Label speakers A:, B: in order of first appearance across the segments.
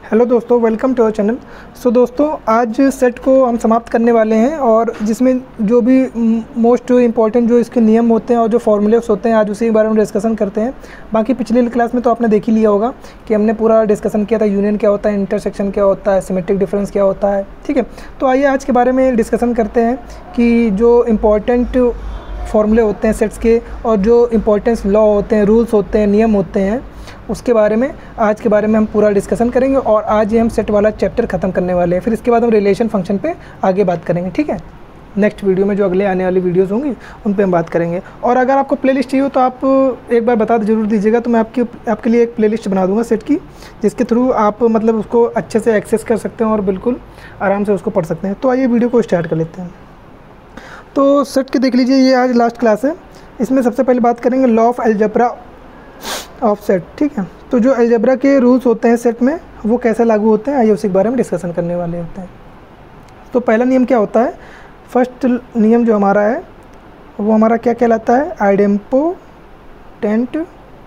A: Hello दोस्तों, welcome to our channel. So दोस्तों, आज सेट को हम समाप्त करने वाले हैं और जिसमें जो भी मोस्ट इम्पॉर्टेंट जो इसके नियम होते हैं और जो फॉर्मूलेस होते हैं आज उसी के बारे में डिस्कशन करते हैं। बाकी पिछली क्लास में तो आपने देख ही लिया होगा कि हमने पूरा डिस्कशन किया था, यूनियन क्या होता है, इंटरसेक्शन क्या होता है, सिमेट्रिक डिफरेंस क्या होता है। ठीक है, तो आइए आज के बारे में डिस्कशन करते हैं कि जो इम्पॉर्टेंट फॉर्मूले होते हैं सेट्स के और जो इम्पोर्टेंस लॉ होते हैं, रूल्स होते हैं, नियम होते हैं, उसके बारे में आज के बारे में हम पूरा डिस्कशन करेंगे। और आज ये हम सेट वाला चैप्टर ख़त्म करने वाले हैं। फिर इसके बाद हम रिलेशन फंक्शन पे आगे बात करेंगे। ठीक है, नेक्स्ट वीडियो में जो अगले आने वाली वीडियोस होंगी उन पे हम बात करेंगे। और अगर आपको प्लेलिस्ट चाहिए हो तो आप एक बार बता जरूर दीजिएगा, तो मैं आपके लिए एक प्लेलिस्ट बना दूंगा सेट की, जिसके थ्रू आप मतलब उसको अच्छे से एक्सेस कर सकते हैं और बिल्कुल आराम से उसको पढ़ सकते हैं। तो आइए वीडियो को स्टार्ट कर लेते हैं। तो सेट के देख लीजिए, ये आज लास्ट क्लास है। इसमें सबसे पहले बात करेंगे law of algebra of set. ठीक है, तो जो अलजेब्रा के रूल्स होते हैं सेट में वो कैसे लागू होते हैं, आइए उसी के बारे में डिस्कशन करने वाले होते हैं। तो पहला नियम क्या होता है, फर्स्ट नियम जो हमारा है वो हमारा क्या कहलाता है, आइडेम्पोटेंट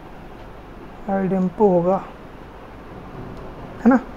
A: होगा, है ना,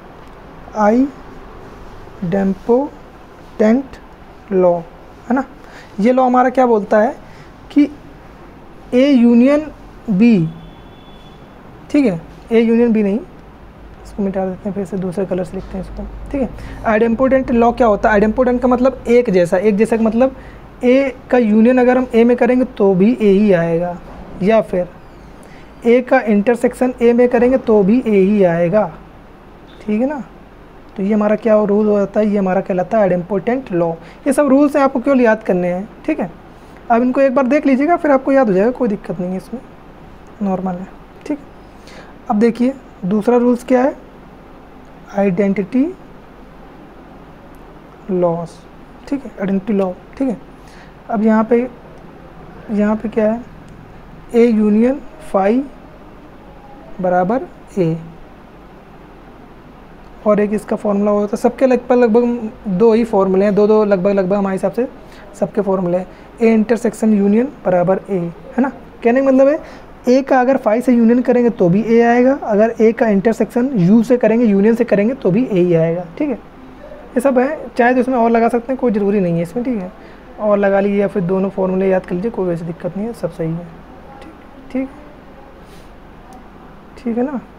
A: आइडेम्पोटेंट लॉ, है ना। ये लॉ हमारा क्या बोलता है कि ए यूनियन बी, ठीक है, ए यूनियन बी नहीं, इसको मिटा देते हैं, फिर से दूसरे कलर से लिखते हैं इसको। ठीक है, आइडेम्पोटेंट लॉ क्या होता है, आइडेम्पोटेंट का मतलब एक जैसा का मतलब ए का यूनियन अगर हम ए में करेंगे तो भी ए ही आएगा, या फिर ए का इंटरसेक्शन ए में करेंगे तो भी ए ही आएगा। ठीक है ना, तो ये हमारा क्या रूल होता है, ये हमारा कहलाता है आइडेम्पोटेंट लॉ। ये सब रूल्स हैं, आपको केवल याद करने हैं। ठीक है, अब इनको एक बार देख लीजिएगा, फिर आपको याद हो जाएगा, कोई दिक्कत नहीं है इसमें, नॉर्मल है। ठीक, अब देखिए दूसरा रूल्स क्या है, आइडेंटिटी लॉस। ठीक है, आइडेंटिटी लॉ। ठीक है, अब यहाँ पे क्या है, ए यूनियन फाई बराबर ए, और एक इसका फॉर्मूला होता है। सबके लगभग दो ही फॉर्मूले हैं, दो लगभग हमारे हिसाब से सबके फॉर्मूले हैं। ए इंटरसेक्शन यूनियन बराबर ए, है ना। कहने का मतलब है ए का अगर फाई से यूनियन करेंगे तो भी ए आएगा, अगर ए का इंटरसेक्शन यू से करेंगे, यूनियन से करेंगे तो भी ए ही आएगा। ठीक है, ये सब है, चाहे तो इसमें और लगा सकते हैं, कोई ज़रूरी नहीं है इसमें। ठीक है, और लगा लीजिए या फिर दोनों फॉर्मूले याद कर लीजिए, कोई वैसी दिक्कत नहीं है, सब सही है। ठीक ठीक है ना।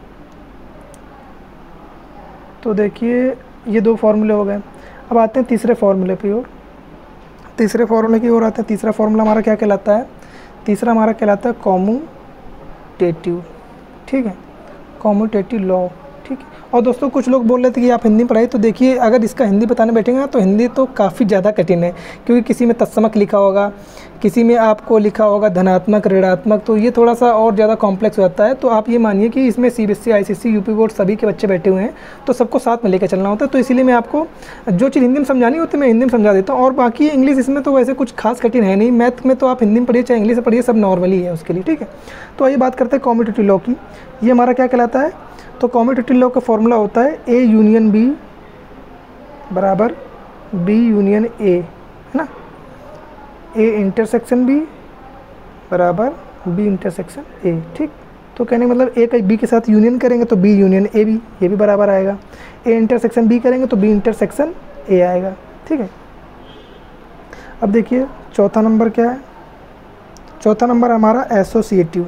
A: तो देखिए ये दो फार्मूले हो गए। अब आते हैं तीसरे फार्मूले पे और तीसरे फार्मूले की ओर आते हैं। तीसरा फार्मूला हमारा क्या कहलाता है, तीसरा हमारा कहलाता है कॉम्यूटेटिव। ठीक है, कॉम्यूटेटिव लॉ। ठीक है, और दोस्तों कुछ लोग बोल रहे थे कि आप हिंदी पढ़ाइए, तो देखिए अगर इसका हिंदी बताने बैठेंगे ना तो हिंदी तो काफ़ी ज़्यादा कठिन है, क्योंकि किसी में तत्समक लिखा होगा, किसी में आपको लिखा होगा धनात्मक, ऋणात्मक, तो ये थोड़ा सा और ज़्यादा कॉम्प्लेक्स हो जाता है। तो आप ये मानिए कि इसमें CBSE, ICSE, यूपी बोर्ड सभी के बच्चे बैठे हुए हैं, तो सबको साथ में लेकर चलना होता है। तो इसीलिए मैं आपको जो चीज़ हिंदी में समझानी होती है मैं हिंदी में समझा देता हूँ, और बाकी इंग्लिश इसमें तो वैसे कुछ खास कठिन है नहीं। मैथ में तो आप हिंदी में पढ़िए चाहे इंग्लिश में पढ़िए, सब नॉर्मली है उसके लिए। ठीक है, तो आइए बात करते हैं कॉम्यूटेटिव लॉ की। ये हमारा क्या कहलाता है, तो कॉम्यूटेटिव लॉ का फॉर्मूला होता है ए यूनियन बी बराबर बी यूनियन ए, है ना। ए इंटरसेक्शन बी बराबर बी इंटरसेक्शन ए। ठीक, तो कहने का मतलब ए का बी के साथ यूनियन करेंगे तो बी यूनियन ए भी, ये भी बराबर आएगा। ए इंटरसेक्शन बी करेंगे तो बी इंटरसेक्शन ए आएगा। ठीक है, अब देखिए चौथा नंबर क्या है, चौथा नंबर हमारा एसोसिएटिव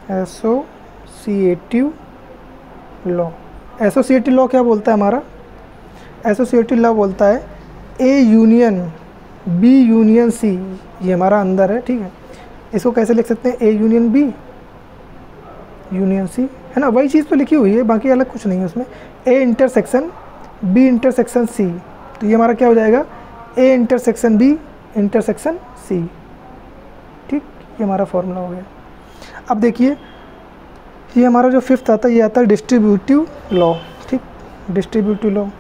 A: लॉ। एसोसिएटिव लॉ क्या बोलता है हमारा, एसोसिएटिव लॉ बोलता है A union B union C, ये हमारा अंदर है। ठीक है, इसको कैसे लिख सकते हैं, A union B union C, है ना, वही चीज़ तो लिखी हुई है, बाकी अलग कुछ नहीं है उसमें। A intersection B intersection C, तो ये हमारा क्या हो जाएगा, A intersection B intersection C. ठीक, ये हमारा फॉर्मूला हो गया। अब देखिए ये हमारा जो फिफ्थ आता है, ये आता है डिस्ट्रीब्यूटिव लॉ। ठीक, डिस्ट्रीब्यूटिव लॉ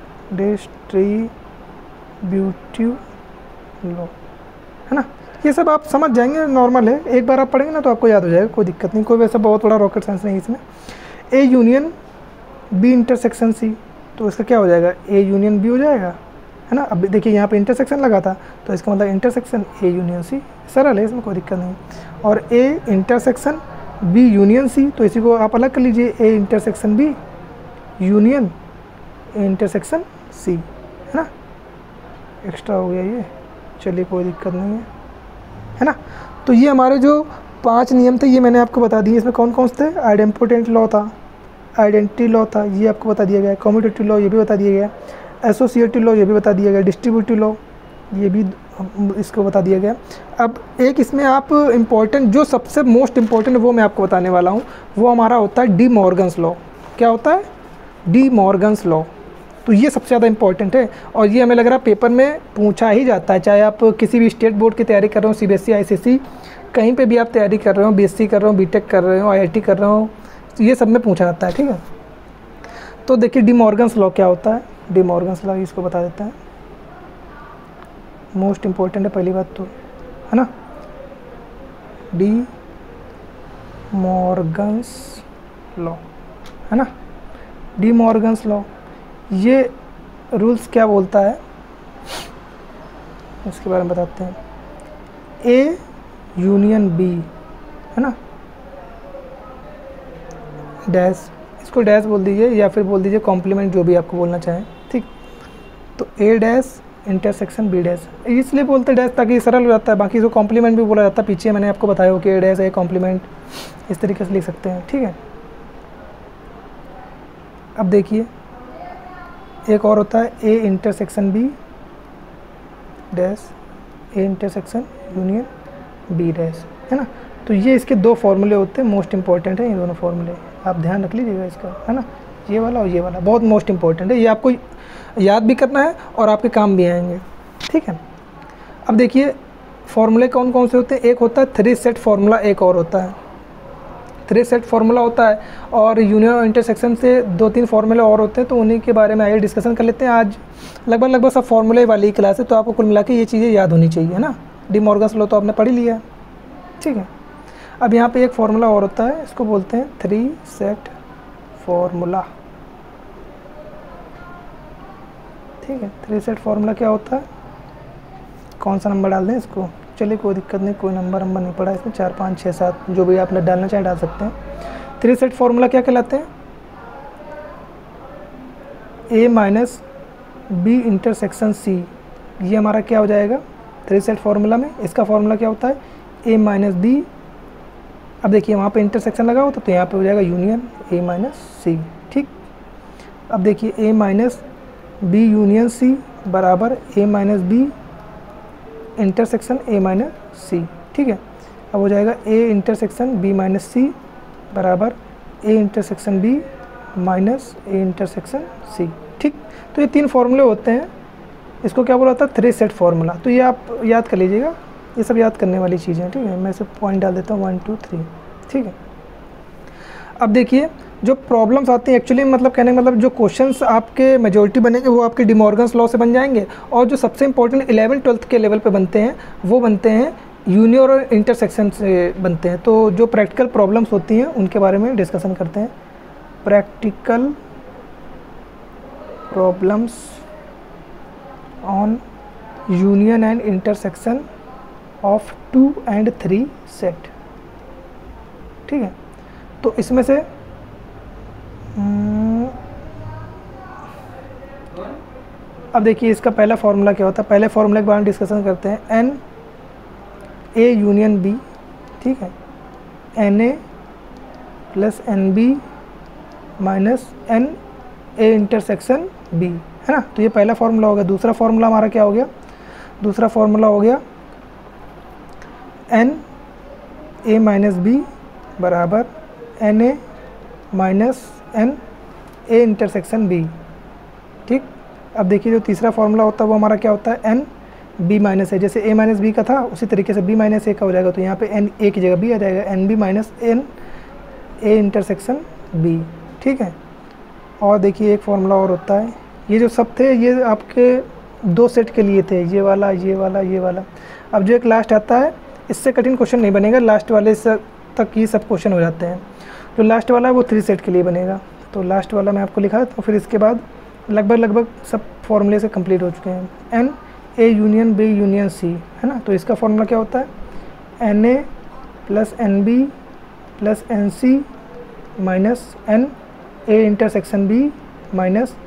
A: है ना। ये सब आप समझ जाएंगे, नॉर्मल है, एक बार आप पढ़ेंगे ना तो आपको याद हो जाएगा, कोई दिक्कत नहीं, कोई वैसा बहुत बड़ा रॉकेट साइंस नहीं इसमें। A union B intersection C, तो इसका क्या हो जाएगा, ए यूनियन बी हो जाएगा, है ना। अब देखिए यहाँ पे इंटरसेक्शन लगा था, तो इसका मतलब इंटरसेक्शन ए यूनियन सी, सरल है, इसमें कोई दिक्कत नहीं। और A intersection B union C, तो इसी को आप अलग कर लीजिए, A intersection B union A intersection C, है ना, एक्स्ट्रा हो गया ये, चलिए कोई दिक्कत नहीं है ना। तो ये हमारे जो 5 नियम थे ये मैंने आपको बता दिए। इसमें कौन कौन से थे? आइडेम्पोटेंट लॉ था, आइडेंटिटी लॉ था, ये आपको बता दिया गया, कम्यूटेटिव लॉ ये भी बता दिया गया, एसोसिएटिव लॉ ये भी बता दिया गया, डिस्ट्रीब्यूटिव लॉ ये भी इसको बता दिया गया। अब एक इसमें आप इम्पॉर्टेंट, जो सबसे मोस्ट इम्पॉर्टेंट वो मैं आपको बताने वाला हूँ, वो हमारा होता है डी मॉर्गन्स लॉ। क्या होता है? De Morgan's law. तो ये सबसे ज़्यादा इंपॉर्टेंट है और ये हमें लग रहा है पेपर में पूछा ही जाता है, चाहे आप किसी भी स्टेट बोर्ड की तैयारी कर रहे हो, सीबीएसई, आईसीएसई, कहीं पे भी आप तैयारी कर रहे हो, बीएससी कर रहे हो, बीटेक कर रहे हो, आईआईटी कर रहे हो, तो ये सब में पूछा जाता है, ठीक है। तो देखिए डी मॉर्गन्स लॉ क्या होता है। डी मॉर्गन्स लॉ इसको बता देते हैं, मोस्ट इम्पॉर्टेंट है पहली बात तो, है ना। डी मॉर्गन्स लॉ, है ना, डी मॉर्गन्स लॉ, ये रूल्स क्या बोलता है इसके बारे में बताते हैं। ए यूनियन बी, है ना, डैश, इसको डैश बोल दीजिए या फिर बोल दीजिए कॉम्प्लीमेंट, जो भी आपको बोलना चाहें, ठीक। तो A dash intersection B dash, इसलिए बोलते डैश ताकि सरल हो जाता है, बाकी इसको कॉम्प्लीमेंट भी बोला जाता है, पीछे मैंने आपको बताया हो कि ए डैश ए कॉम्प्लीमेंट, इस तरीके से लिख सकते हैं, ठीक है। अब देखिए एक और होता है A intersection B dash, A intersection union B dash, है ना। तो ये इसके 2 फॉर्मूले होते हैं, मोस्ट इंपॉर्टेंट है ये दोनों फॉर्मूले, आप ध्यान रख लीजिएगा इसका, है ना, ये वाला और ये वाला बहुत मोस्ट इंपॉर्टेंट है, ये आपको याद भी करना है और आपके काम भी आएंगे, ठीक है। अब देखिए फॉर्मूले कौन कौन से होते हैं। एक होता है 3 सेट फार्मूला, एक और होता है 3 सेट फार्मूला होता है, और यूनियन और इंटरसेक्शन से 2-3 फार्मूले और होते हैं, तो उन्हीं के बारे में आइए डिस्कशन कर लेते हैं। आज लगभग सब फार्मूले वाली क्लास है, तो आपको कुल मिला के ये चीज़ें याद होनी चाहिए, है ना। डी मॉर्गन्स लॉ तो आपने पढ़ ही लिया, ठीक है। अब यहाँ पे एक फार्मूला और होता है, इसको बोलते हैं 3 सेट फार्मूला, ठीक है। 3 सेट फार्मूला क्या होता है, कौन सा नंबर डाल दें इसको, चलिए कोई दिक्कत नहीं, कोई नंबर नहीं पड़ा इसमें, 4, 5, 6, 7 जो भी आपने डालना चाहे डाल सकते हैं। 3 सेट फार्मूला क्या कहलाते हैं? A minus B intersection C, ये हमारा क्या हो जाएगा 3 सेट फार्मूला में। इसका फार्मूला क्या होता है? ए माइनस बी, अब देखिए वहाँ पे इंटरसेक्शन लगा होता तो यहाँ पे हो जाएगा यूनियन ए माइनस सी, ठीक। अब देखिए A minus B union C बराबर A minus B intersection A minus C, ठीक है। अब हो जाएगा A intersection B minus C बराबर A intersection B minus A intersection C, ठीक। तो ये 3 फार्मूले होते हैं, इसको क्या बोला जाता है? 3 सेट फार्मूला। तो ये आप याद कर लीजिएगा, ये सब याद करने वाली चीज़ें हैं, ठीक है। मैं सब पॉइंट डाल देता हूँ 1, 2, 3, ठीक है। अब देखिए जो प्रॉब्लम्स आती हैं एक्चुअली, मतलब कहने का मतलब जो क्वेश्चंस आपके मेजॉरिटी बनेंगे वो आपके डी मॉर्गन्स लॉ से बन जाएंगे, और जो सबसे इंपॉर्टेंट 11th-12th के लेवल पे बनते हैं वो बनते हैं यूनियन और इंटरसेक्शन से बनते हैं। तो जो प्रैक्टिकल प्रॉब्लम्स होती हैं उनके बारे में डिस्कशन करते हैं। Practical problems on union and intersection of 2 and 3 set, ठीक है। तो इसमें से अब देखिए इसका पहला फार्मूला क्या होता है। पहले फार्मूले के बारे में डिस्कशन करते हैं। एन ए यूनियन बी, ठीक है, n A plus n B minus n A intersection B, है ना। तो ये पहला फार्मूला हो गया। दूसरा फार्मूला हमारा क्या हो गया? दूसरा फार्मूला हो गया एन ए माइनस बी बराबर n A minus n A intersection B, ठीक। अब देखिए जो तीसरा फार्मूला होता है वो हमारा क्या होता है? एन बी माइनस ए, जैसे ए माइनस बी का था उसी तरीके से बी माइनस ए का हो जाएगा, तो यहाँ पे एन ए की जगह बी आ जाएगा, n B minus n A intersection B, ठीक है। और देखिए एक फार्मूला और होता है, ये जो सब थे ये आपके 2 सेट के लिए थे, ये वाला ये वाला ये वाला। अब जो एक लास्ट आता है इससे कठिन क्वेश्चन नहीं बनेगा, लास्ट वाले तक ही सब क्वेश्चन हो जाते हैं। जो लास्ट वाला है वो 3 सेट के लिए बनेगा, तो लास्ट वाला मैं आपको लिखा, तो फिर इसके बाद लगभग सब फॉर्मूले से कंप्लीट हो चुके हैं। N A union B union C, है ना। तो इसका फॉर्मूला क्या होता है? N A plus n B plus n C minus n A intersection B minus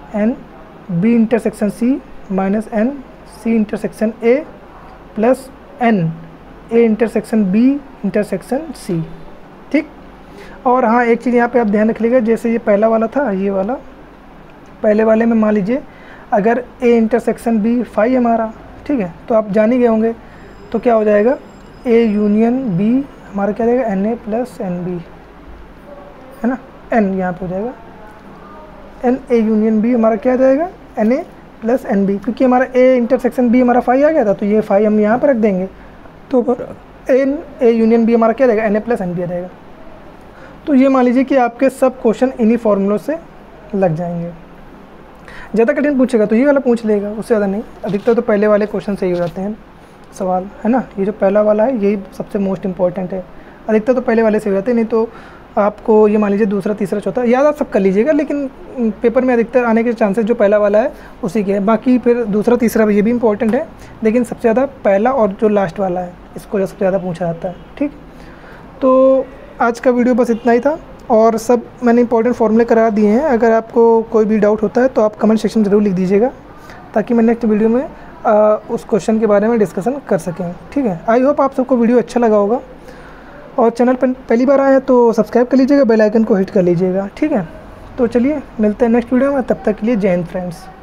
A: n B intersection C minus n C intersection A plus n A intersection B intersection C. ठीक। और हाँ, एक चीज़ यहाँ पे आप ध्यान रख लीजिएगा, जैसे ये पहला वाला था, ये वाला पहले वाले में मान लीजिए अगर ए इंटरसेक्शन बी फाई हमारा, ठीक है, तो आप जान ही गए होंगे, तो क्या हो जाएगा ए यूनियन बी हमारा क्या रहेगा n A plus n B, है ना, एन यहाँ पे हो जाएगा एन ए यूनियन बी हमारा क्या जाएगा n A plus n B, क्योंकि हमारा ए इंटरसेक्शन बी हमारा फाई आ गया था, तो ये फाई हम यहाँ पर रख देंगे, तो एन ए यूनियन बी हमारा क्या रहेगा n A plus n B आ जाएगा। तो ये मान लीजिए कि आपके सब क्वेश्चन इन्हीं फॉर्मूलों से लग जाएंगे। ज़्यादा कठिन पूछेगा तो ये वाला पूछ लेगा, उससे ज़्यादा नहीं। अधिकतर तो पहले वाले क्वेश्चन से ही हो जाते हैं सवाल, है ना। ये जो पहला वाला है यही सबसे मोस्ट इंपॉर्टेंट है, अधिकतर तो पहले वाले से हो जाते हैं। नहीं तो आपको ये मान लीजिए दूसरा तीसरा चौथा याद आप सब कर लीजिएगा, लेकिन पेपर में अधिकतर आने के चांसेस जो पहला वाला है उसी के हैं। बाकी फिर दूसरा तीसरा ये भी इंपॉर्टेंट है, लेकिन सबसे ज़्यादा पहला और जो लास्ट वाला है इसको सबसे ज़्यादा पूछा जाता है। ठीक। तो आज का वीडियो बस इतना ही था, और सब मैंने इंपॉर्टेंट फॉर्मूले करा दिए हैं। अगर आपको कोई भी डाउट होता है तो आप कमेंट सेक्शन में ज़रूर लिख दीजिएगा, ताकि मैं नेक्स्ट वीडियो में उस क्वेश्चन के बारे में डिस्कशन कर सकें। ठीक है। आई होप आप सबको वीडियो अच्छा लगा होगा, और चैनल पर पहली बार आए हैं तो सब्सक्राइब कर लीजिएगा, बेल आइकन को हिट कर लीजिएगा। ठीक है। तो चलिए मिलते हैं नेक्स्ट वीडियो में, तब तक के लिए जय हिंद फ्रेंड्स।